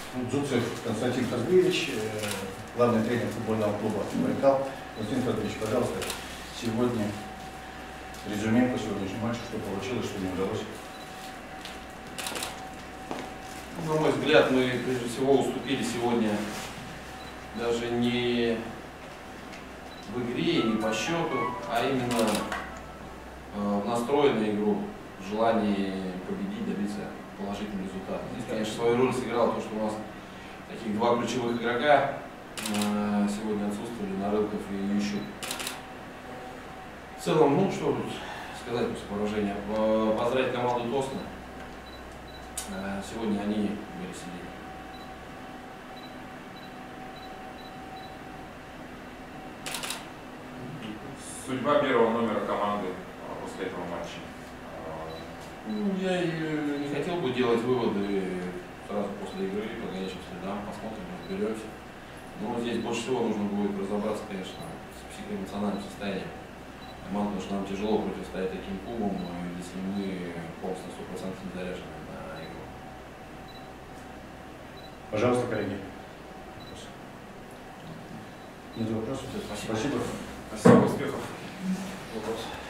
Дзуцев Константин Хазбиевич, главный тренер футбольного клуба «Байкал». Константин Федорович, пожалуйста, сегодня резюме по сегодняшнему матчу, что получилось, что не удалось. На мой взгляд, мы прежде всего уступили сегодня даже не в игре, не по счету, а именно в настрое на игру, в желании победить, добиться положительного результата. Здесь, конечно, свою роль сыграло то, что у нас таких два ключевых игрока сегодня отсутствовали, Нарылков и Ющук. В целом, ну что тут сказать после поражения. Поздравить команду Тосна. Сегодня они были сильнее. Судьба первого номера команды после этого матча? Ну, я не хотел бы делать выводы сразу после игры по горячим следам, посмотрим, разберемся. Но здесь больше всего нужно будет разобраться, конечно, с психоэмоциональным состоянием команды, потому что нам тяжело противостоять таким клубам, если мы полностью 100% не заряжены на игру. Пожалуйста, коллеги. Нет вопросов? Спасибо. Спасибо, успехов. Вопрос.